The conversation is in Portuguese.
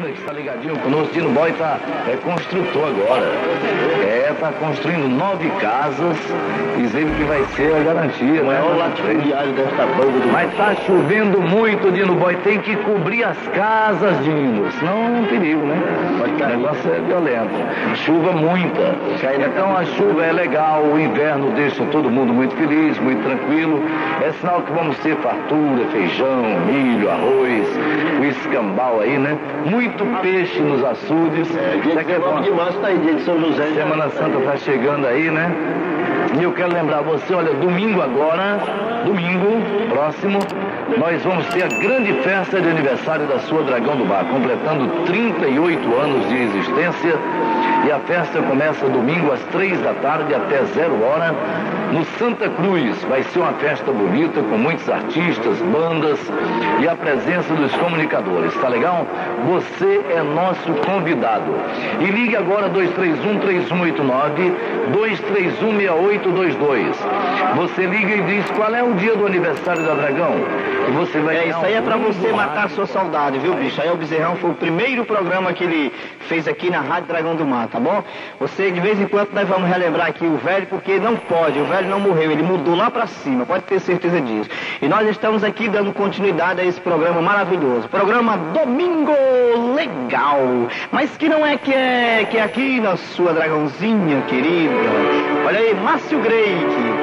Medina, que está ligadinho conosco. Dino Boy é construtor agora. Está construindo 9 casas, diz ele que vai ser a garantia. O maior latifundiário desta banda do... Mas está chovendo muito, Dino Boy, tem que cobrir as casas, Dino, senão é um perigo, né? O negócio é violento. Chuva muita. Então a chuva é legal, o inverno deixa todo mundo muito feliz, muito tranquilo. É sinal que vamos ter fartura, feijão, milho, arroz, o escambau aí, né? Muito peixe nos açudes. Dia 19 de março está aí, dia de São José. Semana Santa está chegando aí, né? E eu quero lembrar você, olha, domingo agora, domingo próximo, nós vamos ter a grande festa de aniversário da sua Dragão do Bar, completando 38 anos de existência. E a festa começa domingo às 3 da tarde até 0 hora, no Santa Cruz. Vai ser uma festa bonita, com muitos artistas, bandas e a presença dos comunicadores. Tá legal? Você é nosso convidado. E ligue agora 231-3189, 231-6822. Você liga e diz qual é o dia do aniversário da Dragão. E você vai isso aí é pra você matar a sua saudade, viu, bicho? Aí o Bezerrão foi o primeiro programa que ele fez aqui na Rádio Dragão do Mar, tá bom? Você, de vez em quando, nós vamos relembrar aqui o velho, porque não pode, o velho não morreu, ele mudou lá pra cima, pode ter certeza disso. E nós estamos aqui dando continuidade a esse programa maravilhoso. Programa Domingo Legal, mas que não é que é aqui na sua Dragãozinha querida. Olha aí, Márcio Greik.